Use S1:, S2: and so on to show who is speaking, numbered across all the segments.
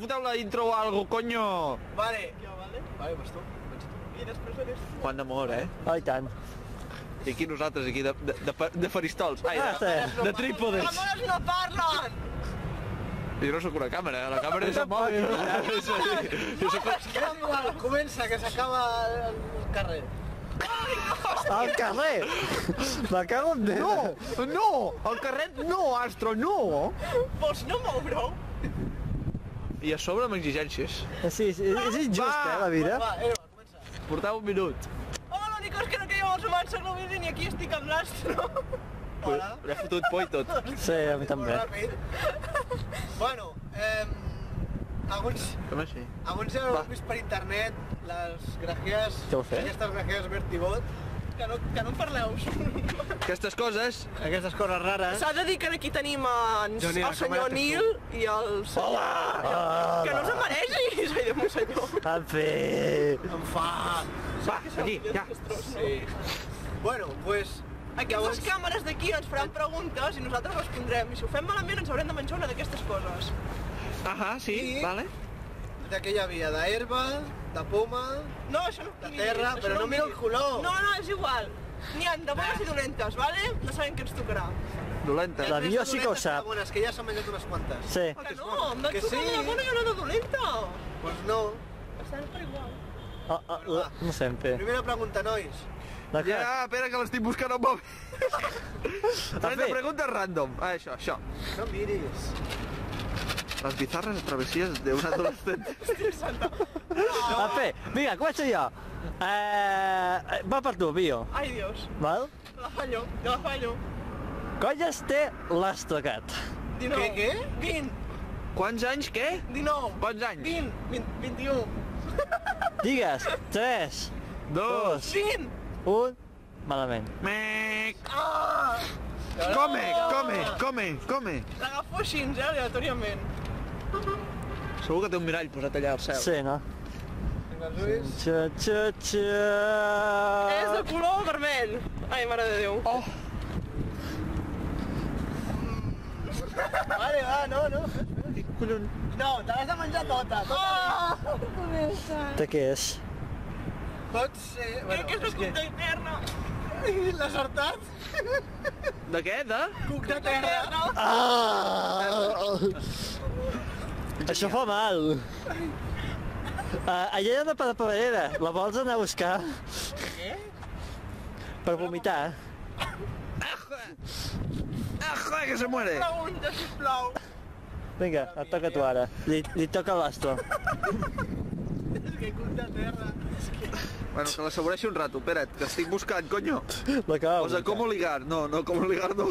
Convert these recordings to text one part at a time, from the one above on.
S1: foteu la intro o algo, coño.
S2: Vale. Vale, pues tu. I després eres tu.
S1: Quant d'amor, eh?
S3: Oh, i tant.
S1: I aquí nosaltres, aquí, de faristols. Ai,
S3: sí.
S1: de trípodes.
S2: Les càmeres no parlen!
S1: Jo no sóc una càmera, la càmera és el mòbil. Jo sóc...
S2: Igual, comença, que s'acaba el carrer.
S3: Al carrer! Me cago en Déu!
S1: No, no, al carret no, Astro, no.
S2: Vols no moure-ho?
S1: I a sobre amb exigències.
S3: Sí, és injust, la vida.
S2: Va, comença.
S1: Portava un minut.
S2: Home, l'únic és que no queia els humans segle XX i aquí estic amb l'Astro. Hola.
S1: L'he fotut por i tot.
S3: Sí, a mi també.
S2: Ràpid. Bueno, alguns ja heu vist per internet les grajees,
S3: Què heu fet?
S2: aquestes grajees Vertibot, que no en parleu.
S1: Aquestes coses...
S3: Aquestes coses rares.
S2: S'ha de dir que aquí tenim el senyor Nil i el senyor...
S3: Hola!
S2: Que no se'n mereixi, soy de mon senyor.
S3: En fi...
S2: Em fa...
S1: Va, aquí, ja.
S2: Sí. Bueno, pues... Aquestes càmeres d'aquí ens faran preguntes i nosaltres respondrem. I si ho fem malament ens haurem de menjar una d'aquestes coses.
S1: Ahà, sí, vale.
S2: De què hi havia? D'herba, de poma... No, això no de terra, però no mira el color. No, és igual. N'hi ha de bones i dolentes, vale? No sabem què ens tocarà.
S1: Dolenta.
S3: La Bio sí que ho sap.
S2: Bones, que ja s'han menjat unes quantes.
S3: Sí.
S2: Que no, em van tocar una de bona i una de dolenta. Pues no. Estan per igual.
S3: No sé, en fi.
S2: Primera pregunta, nois.
S1: Ja, espera que l'estic buscant al mòbil. 30 preguntes random. Ah, això.
S2: No miris.
S1: Las bizarras travesías de un adolescente.
S3: En fi, vinga, començo jo. Va per tu, Bio.
S2: Ai, Dios.
S3: Val?
S2: La fallo.
S3: Colles té l'Astrocat?
S2: 19. Què? 20.
S1: Quants anys, què?
S2: 19.
S1: Quants anys?
S2: 20. 21.
S3: Digues, 3, 2,
S2: 20.
S3: 1... Malament.
S1: Mec!
S2: Ah!
S1: Come.
S2: L'agafo així, aleatòriament.
S1: Segur que té un mirall posat allà al cel.
S3: Sí, no?
S2: Vinga, Lluís.
S3: Xa.
S2: És de color vermell. Ai, mare de Déu.
S1: Oh!
S2: Vale, va, no.
S1: Collons.
S2: No, te l'has de menjar tota.
S3: De què és?
S2: Pot ser... Crec que és un cuc de terra. L'has hartat?
S1: De què? De?
S2: Cuc de terra.
S3: Això fa mal. Allà hi ha una paperera. La vols anar a buscar?
S2: Què?
S3: Per vomitar.
S1: Ah, que se muere.
S2: Pregunta, sisplau.
S3: Vinga, et toca tu ara. Li toca l'Astro.
S2: És que cuc de terra.
S1: Bueno, que l'assaboreixi un rato, espera't, que estic buscant, coño.
S3: L'acabo.
S1: O sea, ¿cómo ligar? No, ¿cómo ligar no?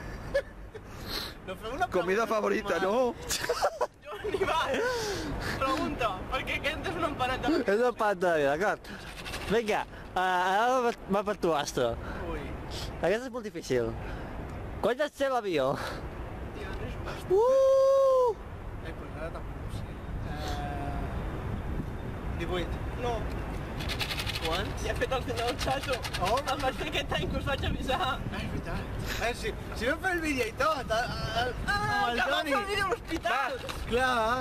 S1: Comida favorita, no?
S2: Joan Ivan, pregunta, perquè aquest és un empanat de...
S3: És un empanat de vida, d'acord? Vinga, ara va per tu, Astro.
S2: Ui.
S3: Aquesta és molt difícil. Quants anys té l'avió?
S2: Tio, no és bast. Pues ara tampoc ho sé. 18. No. Quants? Ja he fet el senyor Chato. Oh. Em vaig fer aquest any que us vaig avisar. Ah, és veritat. Si vam fer el vídeo i tot, amb el Toni. Que vam fer el vídeo a l'hospital. Clar.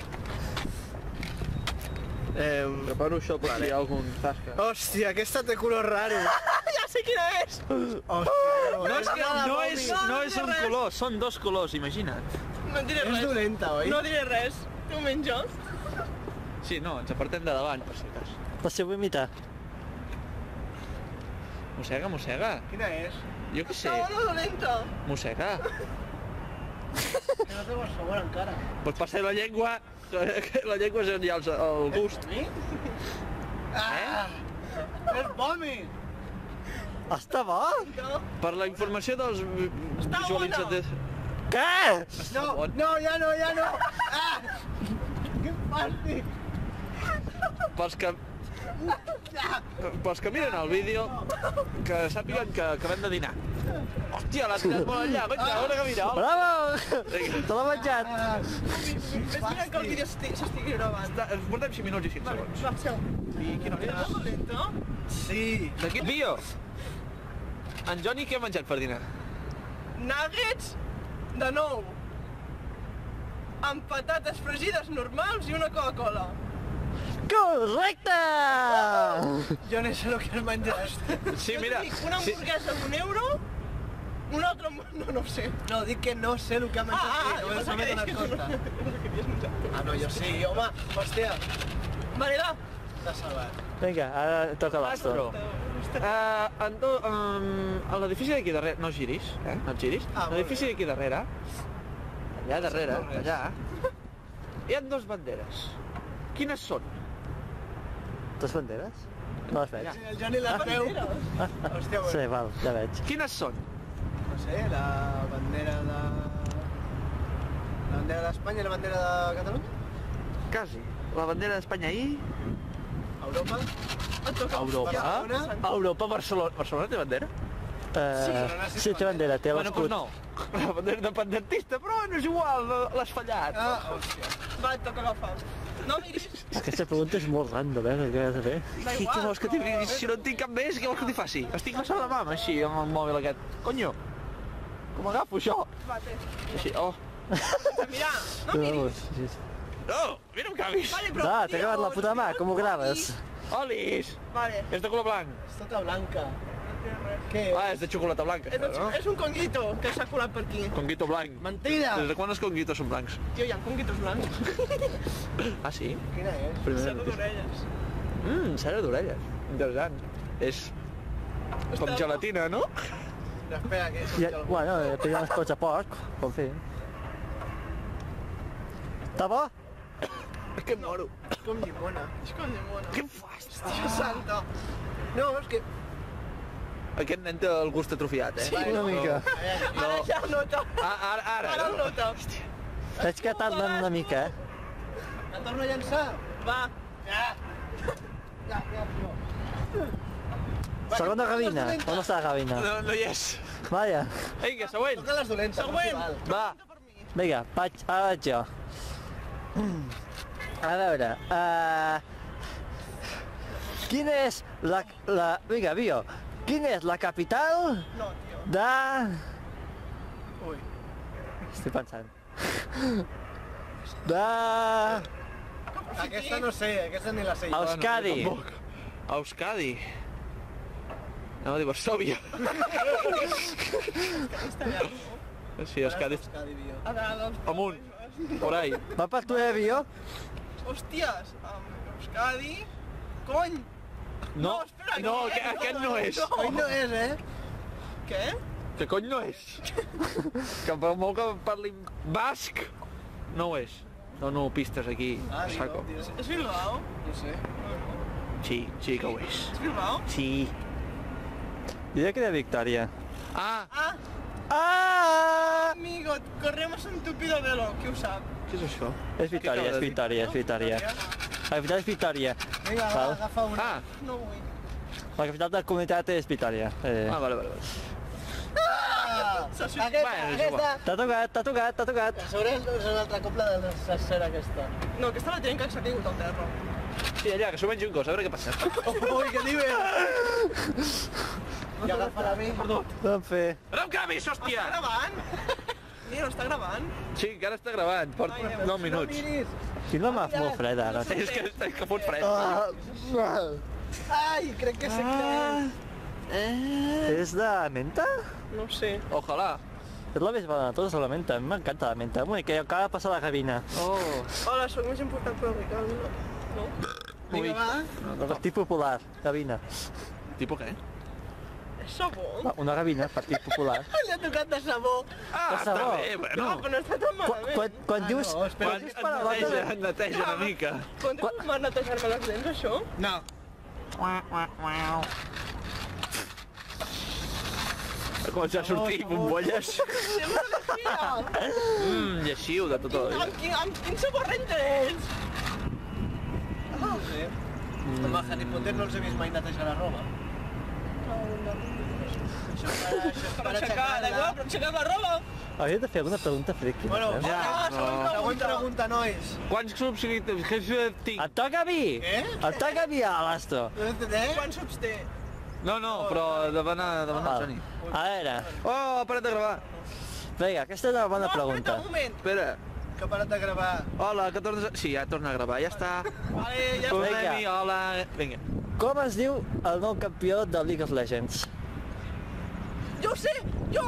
S1: Preparo això per si hi ha algun tasca.
S2: Hòstia, aquesta té color raro. Ja sé quina és.
S1: No és que no és un color, són dos colors, imagina't.
S2: No et diré res. És dolenta, oi? No diré res. Tu menges?
S1: Sí, no, ens apartem de davant, per si cas.
S3: Per si ho vull imitar.
S1: Mossega.
S2: Quina és?
S1: Jo què sé.
S2: Està bona dolenta.
S1: Mossega.
S2: Que no té el sabor encara.
S1: Pues passer la llengua, que la llengua és ja el gust.
S2: És vòmit.
S3: Està bo?
S1: Per la informació dels visualitzadors...
S3: Què?
S2: No, ja no. Que fàstic.
S1: Pels que miren el vídeo, que sàpiguen que acabem de dinar. Hòstia, l'has tirat molt enllà, cotxe, a veure que mira.
S3: Bravo! Te l'ha menjat.
S2: Ves mirant que el vídeo s'estigui gravant.
S1: Ens portem 5 minuts i 5 segons.
S2: Marxeu.
S1: I quina hora és?
S2: Dolenta?
S1: Sí. De quin vídeo? En Johnny què ha menjat per dinar?
S2: Nuggets de nou. amb patates fregides normals i una Coca-Cola.
S3: Correcte!
S2: Jo no sé el que es menja.
S1: Sí, mira.
S2: Una hamburguesa d'1 €, un altre... No ho sé. No, dic que no sé el que ha menjat.
S4: jo pensava que deies que
S2: Ah, no, jo sí, home, hòstia.
S4: Vale, va.
S2: T'ha salvat.
S3: Vinga, ara toca l'Astro.
S1: A l'edifici d'aquí darrere... No giris, no et giris.
S2: Ah,
S1: A l'edifici d'aquí darrere, allà darrere, allà, hi ha dues banderes. Quines són?
S3: Dos banderes? No les veig.
S2: El Johnny la veu. Hòstia,
S3: Sí, val, ja veig.
S1: Quines són?
S2: no sé, la bandera de... La bandera d'Espanya i la bandera de Catalunya?
S1: Quasi. La bandera d'Espanya i...
S2: Europa?
S1: Europa.
S2: Barcelona?
S1: Europa, Barcelona. Barcelona té bandera?
S3: Sí, té bandera, té
S1: Bueno, doncs
S3: l'escut.
S1: no. La bandera independentista, però no és igual, l'has fallat.
S2: Ah, hòstia.
S4: Va, et toca agafar. No miris.
S3: Aquesta pregunta és molt random, què has de fer?
S4: Da
S1: I què
S4: igual.
S1: vols que t'hi diguis? Si no en tinc cap més, què vols que t'hi faci? Estic massa a la mà, així, amb el mòbil aquest. Conyo, com agafo això?
S4: Va, té.
S1: Així, oh.
S4: Mira, no miris.
S1: No, mira un canvis.
S4: Vale, però...
S3: Ah, t'he acabat la puta mà, com ho graves?
S1: Olis!
S4: Vale.
S1: És de color blanc.
S2: És tota blanca. Què?
S1: Ah, és de xocolata blanca, això, no?
S4: És un conguito que s'ha colat per aquí.
S1: Conguito blanc.
S2: Mentida!
S1: Des de quan els conguitos són blancs?
S4: Tio, hi ha conguitos blancs.
S1: Ah, sí?
S2: Quina és?
S1: Primera
S4: Cera
S1: notícia.
S4: d'orelles.
S1: Cera d'orelles. Interessant. És com gelatina, no?
S2: Espera, que és
S3: Ja, bueno, pillant els pots a poc, com fer. Està bo?
S1: És que em moro.
S2: com llimona.
S4: És com llimona.
S1: Què em fas?
S4: Hòstia santa.
S2: No, és que...
S1: Aquest nen té el gust atrofiat, eh?
S3: Una mica.
S4: Ara ja el nota.
S1: Ara,
S4: Ara el
S1: no?
S4: nota.
S3: Veig que tarden una mica, eh?
S2: La torno a llançar?
S4: Va.
S2: Ja, no.
S3: Segona gavina. On està la gavina?
S1: No hi és.
S3: Vaja.
S1: Vinga, següent.
S2: Toca les dolentes.
S4: Següent.
S1: Va.
S3: Vinga, ara vaig jo. A veure, quina és la... Vinga, Bio. Quina és la capital
S4: No, tio.
S3: de...
S2: Ui.
S3: Estic pensant. De...
S2: Aquesta no sé, aquesta ni la sé.
S3: Euskadi.
S1: Tampoc. Euskadi. Anem a dir Varsòvia. Sí, Euskadi.
S2: Euskadi, bio.
S4: A dalt dels...
S1: Amunt. Por ahí.
S3: Va per tu, Bio?
S4: Hòsties, Euskadi... Cony!
S1: No,
S4: espera,
S1: no, aquest no és.
S2: Oi, no és, eh?
S4: Què?
S1: Que cony no és? Que per molt que parlin basc, no ho és. Dono pistes aquí, a saco.
S4: És Bilbao?
S2: No sé.
S1: Sí que ho és.
S4: És Bilbao?
S3: Sí. Diria que de Victòria.
S1: Ah,
S4: Ah,
S3: Ah!
S4: amigo, corremos un tupido velo, qui ho sap?
S1: què és això?
S3: És Victòria, és Victòria, és Victòria. La capital és Victòria.
S2: Vinga, va,
S3: Val.
S2: agafa una.
S1: Ah,
S4: No vull.
S3: La capital de la comunitat és Victòria.
S1: vale.
S2: Aquesta.
S3: T'ha tocat, t'ha tocat, t'ha tocat.
S2: A sobre és una altra copla de la cera aquesta.
S4: No, aquesta la tenen que s'ha caigut al terra.
S1: Sí, allà, que s'ho mengi un cos, a veure què passa.
S2: Ui, que dius! I agafa-la a mi. Perdó.
S3: Vam fer.
S1: No em camis, hòstia!
S4: Està gravant? Mira, no està gravant?
S1: Sí, encara està gravant, porta 9 minuts.
S3: Tinc la mà molt freda, ara.
S1: És que fot fred.
S2: Ai, crec que sé què és.
S3: És de menta?
S4: No ho sé.
S1: Ojalà.
S3: És la més bona de totes, la menta. A mi m'encanta la menta. Ui, que acaba de passar la gavina.
S1: Oh.
S4: Hola, sóc més important que el Ricard. No?
S2: Vinga, va.
S3: Partit Popular, gavina.
S1: Tipo què?
S4: És sabó?
S3: Una gavina, Partit Popular.
S4: Li ha tocat de sabó.
S1: Ah,
S3: De
S1: està
S3: sabó.
S1: bé, bueno.
S4: Ah, però no està tan malament.
S3: Quan dius...
S2: no, espera.
S3: Quan dius paraulotes...
S1: Neteja una mica.
S4: Quant temps m'ha netejar-me les dents, això?
S2: No.
S1: Ha començat a sortir bombolles. Lleixiu de tot el dia.
S4: Amb quin sabor renta ets?
S2: No sé. Home, Harry Potter no els he vist mai netejar la roba. Això és
S4: Per aixecar, d'aigua, per aixecar la roba.
S3: Hauria de fer alguna pregunta friki.
S2: Bueno,
S3: no?
S4: Ah,
S2: següent pregunta, nois.
S1: Quants subscriptors tinc?
S3: Et toca a mi!
S2: Què?
S3: Et toca a mi, a l'Astro.
S2: No entenem?
S4: Quants subs té?
S1: No, però davant el Sony.
S3: A veure,
S1: Oh, ha parat de gravar.
S3: vinga, aquesta és una bona
S4: No, espera't
S3: pregunta.
S4: un moment.
S1: Espera.
S2: que ha parat de gravar.
S1: Hola, que tornes... Sí, ja torna a gravar, ja està.
S4: Vale, ja
S1: Tornem-hi, hola. Vinga.
S3: Com es diu el nou campió de League of Legends?
S4: Jo ho sé! Jo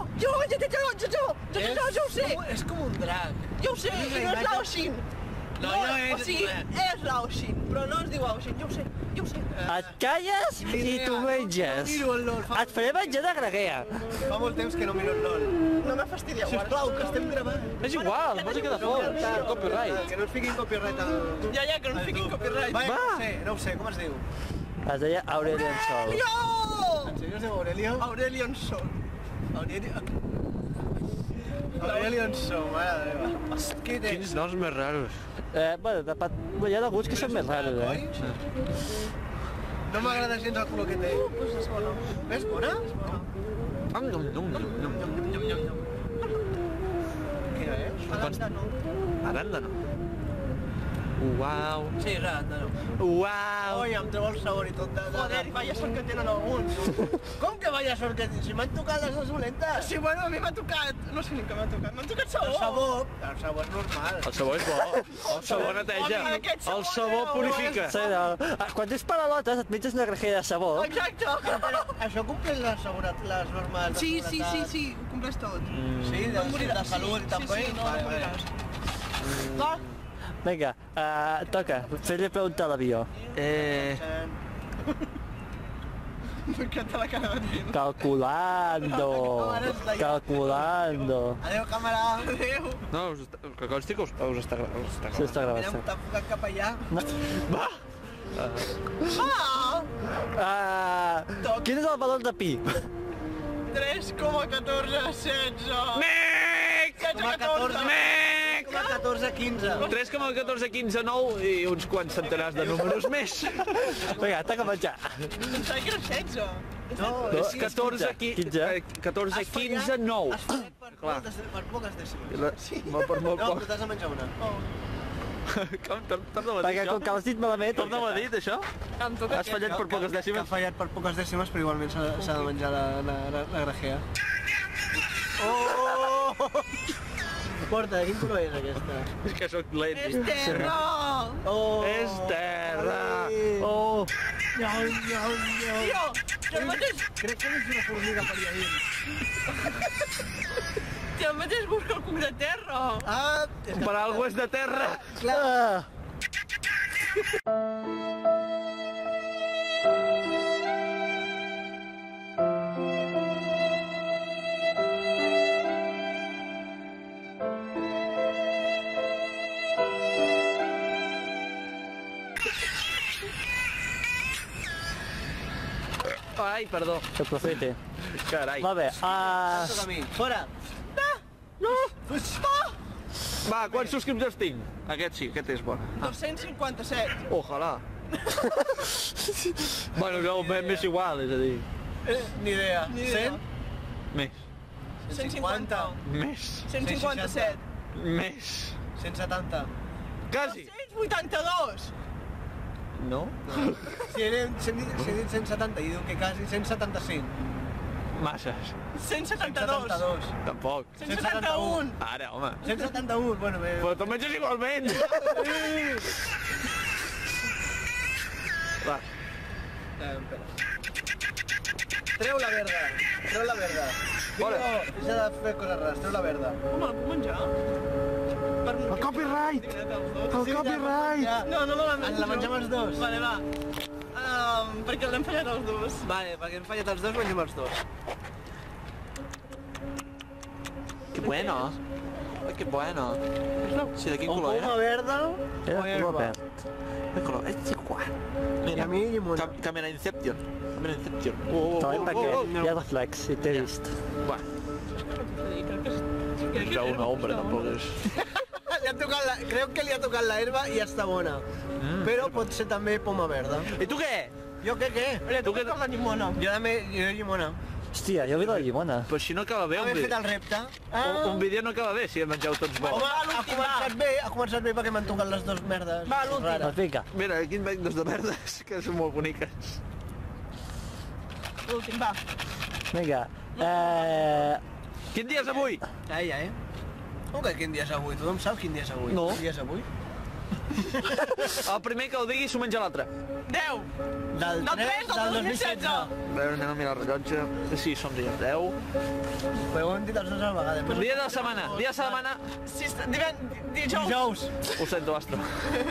S4: ho sé!
S2: És com un drac.
S4: Jo ho sé! I no és l'Aoshin!
S2: No és...
S4: O sigui, és l'Aoshin, però no es diu Aoshin, jo ho sé!
S3: Et calles i t'ho menges.
S2: Miro el LOL.
S3: Et faré menjar de greguer.
S2: Fa molt temps que no miro el LOL.
S4: No m'ha fastidiat,
S2: Sisplau, que estem gravant.
S1: És igual, música de fons, copyright.
S2: Que no ens fiquin copyright al...
S4: Ja, que no em fiquin copyright.
S2: Va, no ho sé, com es diu?
S3: Es deia Aurelion Sol.
S2: En sèrio es diu Aurelio?
S4: Aurelion Sol.
S2: Aurelion Sol, mare meva. Què té?
S1: Quins noms més raros.
S3: Bueno, hi ha alguns que són més raros,
S2: No m'agrada gens el color que té.
S4: És bona.
S2: És bona? Quina és?
S4: Arándano.
S1: Arándano. Uau.
S4: Sí, arándano.
S1: Uau.
S2: Oi, em trobo el sabor i tot de...
S4: Joder, vaya sort que tenen alguns.
S2: Com que vaya sort que tens? Si m'han tocat les dolentes.
S4: Sí, bueno, a mi m'ha tocat... No sé ni què m'ha tocat. M'han tocat sabó.
S2: El sabó és normal.
S1: El sabó és bo. El sabó neteja. El sabó purifica.
S3: Sí, no. Quan tens paralotes et menges una grajera de sabó.
S4: Exacte.
S2: Això compleix les normes de seguretat?
S4: Sí, ho compleix tot.
S2: Sí, de salut i també?
S4: Sí, no, no moriràs. Va.
S3: Vinga, toca, fer-li preguntar a l'avió.
S4: M'encanta la cara de Dino.
S3: Calculando.
S2: Adéu, càmera.
S4: Adéu.
S1: No, que consti que us està gravant.
S3: Sí, està
S2: Mira,
S3: gravat.
S2: t'ha enfocat cap allà.
S3: Quin és el valor de pi?
S4: 3,1416.
S1: Mec!
S4: 16,14.
S1: Mec!
S2: 14-15.
S1: 3,1415,9 i uns quants centenars de números més.
S3: Vinga, toca menjar.
S4: Pensava que era 16.
S2: No,
S1: És 14, 15, 9.
S2: Has fallat
S1: Clar.
S2: per poques dècimes.
S1: Sí. Per molt
S2: No,
S1: poc.
S2: però t'has de menjar una.
S1: Com? Torna-ho a dir,
S3: Perquè com que
S1: això?
S3: l'has dit malament...
S1: Torna-ho a dir, això?
S4: Em toca
S1: Has fallat per poques
S2: Que ha
S1: dècimes?
S2: fallat per poques dècimes, però igualment s'ha de menjar la grajea. Oh! Porta, quin color és aquesta?
S1: És que sóc lent.
S4: És terra!
S2: Oh!
S1: És terra.
S3: Oh!
S4: Tio, jo el mateix...
S2: Crec que és una formiga per allà dins.
S4: Jo el mateix busco el cuc de terra.
S2: Ah!
S1: Per algú és de terra.
S3: Ah!
S1: Ai, perdó.
S3: Que aprofite.
S1: Carai.
S3: Molt bé,
S2: Toca a mi. Fora!
S1: Va, quants subscriptors tinc? Aquest sí, aquest és bon.
S4: 257.
S1: Ojalà. Bueno, no, m'és igual, és a dir,
S2: Ni idea.
S4: Ni idea.
S2: 100?
S1: més,
S4: 150.
S1: més,
S4: 157.
S1: més.
S2: 170.
S1: Quasi.
S4: 282.
S1: No?
S2: Si he dit 170 i diu que quasi 175.
S1: Masses.
S4: 172.
S1: Tampoc.
S4: 171.
S1: Ara, home.
S2: 171, bueno, bé.
S1: Però te'l menges igualment. Va.
S2: Treu la verda. Treu la verda.
S1: Vale.
S2: Deixa de fer coses rares. Treu la verda.
S4: Home, la puc menjar?
S1: El copyright! El copyright!
S4: No, no me la menjo.
S2: La mengem els dos.
S4: Vale, va. Perquè l'hem fallat els dos.
S2: Vale, perquè hem fallat els dos, mengem els dos.
S1: Que bueno. Ai, que bueno. Sí, de quin
S2: O
S1: color
S2: poma
S1: era?
S2: verda
S3: Era
S2: o
S3: color
S2: herba.
S3: verd.
S1: De color, és igual.
S2: I a mi llimona.
S1: Camera Inception. Camera Inception.
S3: També perquè hi ha reflex, si t'he vist.
S1: Va, és una ombra, tampoc és...
S2: Crec que li ha tocat la herba i està bona. Però pot ser també poma verda.
S1: I tu què?
S2: Jo què?
S4: Tu què la llimona?
S2: Jo llimona.
S3: Hòstia, jo he vist la llimona.
S1: Però si no acaba bé un
S2: Haver fet
S1: vídeo.
S2: el repte.
S1: Un vídeo no acaba bé si en mengeu tots
S2: Home,
S1: bons.
S2: ha començat bé perquè m'han tocat les dues merdes.
S4: Va, l'últim.
S2: rares.
S3: Doncs vinga.
S1: Mira, aquí en veig dos de verdes, que són molt boniques.
S4: L'últim, va.
S3: Vinga.
S1: Quin dia és avui?
S2: Ai, ai. Com que quin dia és avui? Tothom sap quin dia és avui?
S1: No.
S2: Quin dia és avui?
S1: El primer que ho digui s'ho menja l'altre.
S4: 10.
S2: Del 3 del 2016.
S1: A veure, anem a mirar el rellotge. Sí, som dies 10.
S2: Però ho hem dit els dos a la vegada.
S1: Dia de la setmana. Dia de la setmana.
S4: Dijous.
S2: Dijous.
S1: Ho sento, Astro.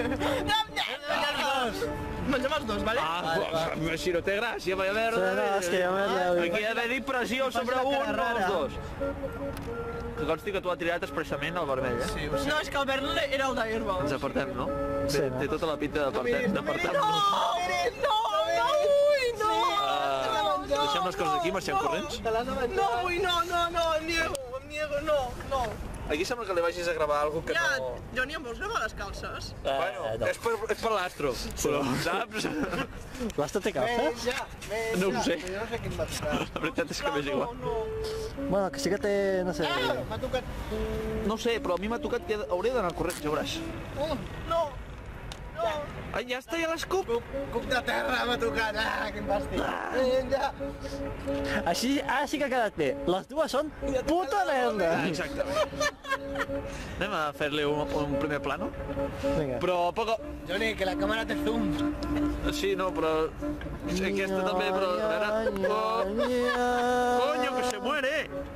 S4: Mengem els dos, vale?
S1: Si no té gràcia, vaya merda.
S3: No, és que ja m'he
S1: Aquí ha d'haver dit pressió sobre un, no els dos. Que consti que tu has triat expressament el vermell, eh?
S2: Sí, ho sé.
S4: No, és que el verd era el d'herba.
S1: Ens apartem, no?
S3: Sí,
S1: Té,
S3: no?
S1: té tota la pinta d'apartar-nos.
S4: No vull, no!
S1: Deixem les coses aquí, marxem corrents.
S4: No vull, no, em niego, no.
S1: Aquí sembla que li vagis a gravar alguna que
S4: Ja,
S1: no...
S4: Johnny, em vols gravar les calces?
S1: Bueno,
S3: no.
S1: és per l'Astro, però, saps?
S3: L'Astro té calces?
S1: No ho sé.
S2: Jo no sé quin va tocar.
S1: La veritat és que m'és igual.
S4: No.
S3: Bueno, que sí que té, no sé...
S2: M'ha tocat...
S1: No ho sé, però a mi m'ha tocat que hauré d'anar corrents, ja veuràs.
S4: No.
S1: Ai, ja està, ja l'escup.
S2: Cuc de terra m'ha tocat. Quin bàstic. Vinga.
S3: Així, ara sí que ha quedat bé. Les dues són puta merda.
S1: Exactament. Anem a fer-li un primer plano.
S3: Vinga.
S1: Però poco...
S2: Johnny, que la càmera té zoom.
S1: Sí, no, però... Aquesta també, però... A veure... Oh, coño, que se muere!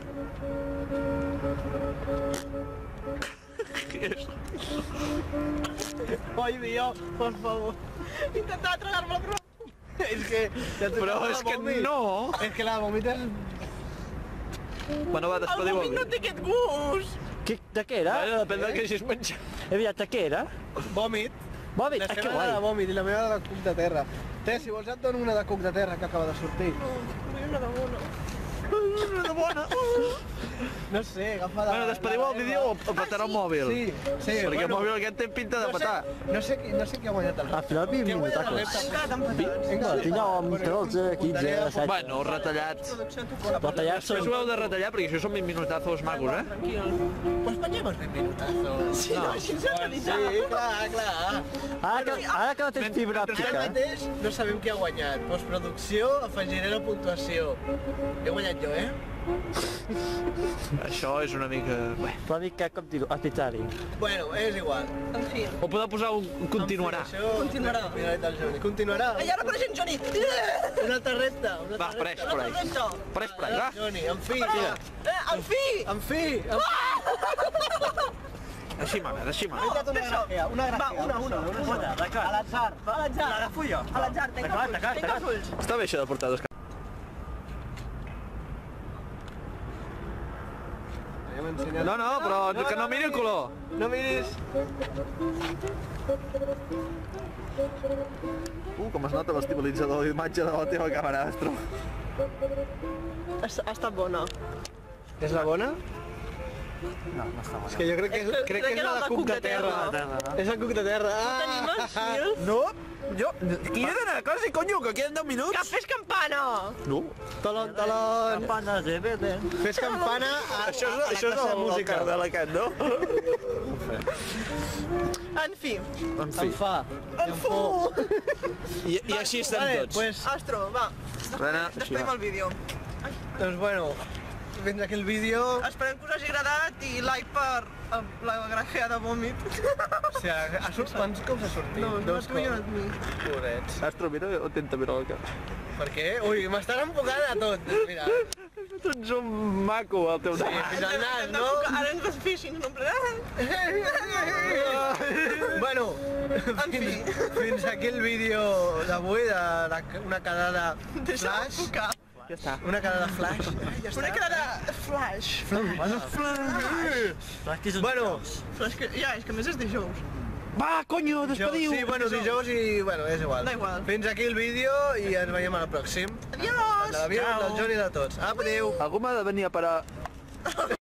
S1: Què és?
S2: Ai, Dios, por favor.
S4: Intentava tragar-me la prova.
S2: És que...
S1: Però és que no!
S2: És que la vòmit és...
S1: Bueno, va,
S4: El
S1: despediu el
S4: vòmit no
S1: vídeo.
S4: té aquest gust.
S3: De què era?
S1: Depèn del que hagis menjat.
S3: He aviat, de què era?
S2: Vòmit.
S3: Vòmit?
S2: La
S3: Ah, que
S2: seva era de
S3: guai.
S2: vòmit i la meva era de cuc de terra. Té, si vols et dono una de cuc de terra que acaba de sortir.
S4: Vull una de bona.
S1: Una bona.
S2: No sé, agafa de...
S1: Bueno, despediu el vídeo o petarà el mòbil.
S2: Sí,
S1: Perquè el mòbil aquest té pinta de petar.
S2: No sé qui ha guanyat el
S3: Al final 20
S2: Qui ha guanyat el
S3: minutacos.
S2: repte?
S4: Encara tan patats.
S3: Tinc amb 12, 15, 16...
S1: Bueno, retallat.
S3: Retallat
S1: Després ho heu de retallar perquè això són 20 minutazos macos, eh?
S4: Tranquil.
S2: Pues pengem els 20 minutazos.
S4: Sí, no, així s'ha realitzat.
S2: Sí, clar.
S3: Ara que no tens fibra
S2: Ara
S3: òptica,
S2: mateix no sabem qui ha guanyat. Postproducció, afegiré la puntuació. He guanyat jo, eh?
S1: Això és una mica... Bé.
S3: una mica, com dir-ho, arbitrari.
S2: Bueno, és igual.
S4: En fi.
S1: O podeu posar un continuarà.
S2: Això...
S4: Continuarà.
S2: Mira, el Johnny. Continuarà.
S4: Ai, ara apareix en Johnny.
S2: Un altre repte. Un
S1: Va,
S2: altre
S1: preix,
S2: repte.
S1: preix.
S4: Repte.
S1: Preix, preix, va.
S2: Johnny, en fi.
S4: En fi.
S2: En fi.
S1: Així m'agrada, així
S2: He
S1: m'agrada.
S2: fet una grafea, una grafea.
S4: Va, una.
S3: D'acord.
S2: A l'atzar.
S4: Va, a l'atzar.
S3: L'agafo jo.
S4: A l'atzar, tanca els ulls.
S3: D'acord,
S4: Tanca els ulls.
S1: Està bé això de portar dos
S2: Ja m'ha ensenyat.
S1: No, però que no miri el color.
S2: No miris.
S1: Com es nota l'estabilitzador d'imatge de la teva càmera, Astro.
S4: Ha estat bona.
S2: És la bona?
S3: No, no està
S2: És que jo crec que és la de cuc de terra. És el cuc de terra.
S4: Tenim el fil.
S1: No, jo... Qui he d'anar a casa, conyo, que queden 10 minuts?
S4: Que fes campana!
S1: No.
S2: Talon, talon.
S3: Campanes de verde.
S2: Fes campana a
S1: Això
S2: la
S1: és
S2: classe de
S1: el
S2: música.
S1: carvel aquest, no?
S4: En fi.
S1: En
S2: Em fa.
S4: En fu!
S1: I així estem
S2: Vale,
S1: tots.
S2: pues,
S4: Astro, va.
S1: Rena, així
S4: Despedim
S1: va.
S4: el vídeo.
S2: doncs bueno, fins aquí el vídeo.
S4: Esperem que us hagi agradat i like per la grafea de vòmit.
S2: O sigui, quants cops ha sortit?
S4: No, no tu i no mi.
S2: Pobrets.
S1: Astro, mira, intenta mirar el cap.
S2: Per què? Ui, m'estan enfocant a tot. Mira,
S1: Tu ets un maco, el teu
S2: sí,
S1: nas.
S2: fins al nas, no?
S4: Ara ens vas fishing, no? En plan...
S2: Bueno,
S4: En fi.
S2: fins aquí el vídeo d'avui, una quedada
S4: Deixa'm
S2: flash.
S4: enfocar.
S1: Ja està.
S2: Una quedada flash. Ja
S4: Una cara de flash.
S2: Bueno,
S4: Flash que... Ja, és que a més és dijous.
S1: Va, conyo, despediu!
S2: sí, bueno, dijous i... Bueno, és igual.
S4: Da igual.
S2: Fins aquí el vídeo i ens veiem al pròxim.
S4: Adiós!
S2: De la vida del Johnny i de tots. Adéu!
S1: Algú m'ha de venir a parar